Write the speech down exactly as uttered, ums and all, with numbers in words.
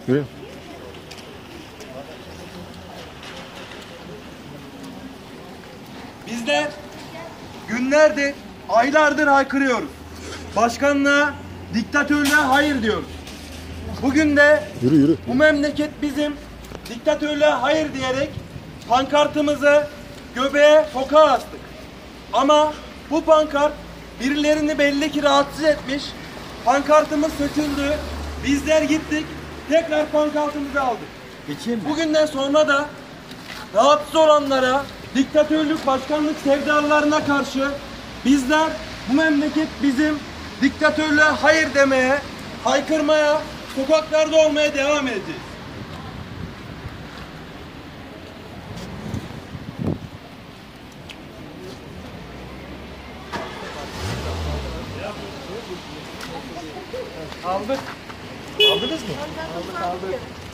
Yürü. Bizler günlerdir, aylardır haykırıyoruz. Başkanlığa, diktatörlüğe hayır diyoruz. Bugün de Yürü yürü. bu memleket bizim, diktatörlüğe hayır diyerek pankartımızı göbeğe, sokağa astık. Ama bu pankart birilerini belli ki rahatsız etmiş. Pankartımız söküldü. Bizler gittik, tekrar pankartımızı aldık. Bugünden sonra da rahatsız olanlara, diktatörlük, başkanlık sevdalarına karşı bizler bu memleket bizim, diktatörlüğe hayır demeye, haykırmaya, sokaklarda olmaya devam edeceğiz. Aldık. Aldınız mı? Aldık aldık.